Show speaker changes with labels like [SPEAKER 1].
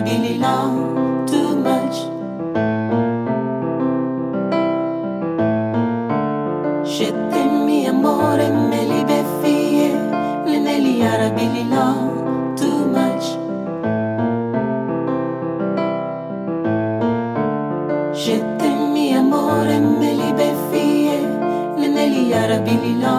[SPEAKER 1] arabilila too much. Je t'aime mi amore me libefie Lineli arabilila too much. Je t'aime mi amore me libefie Lineli arabilila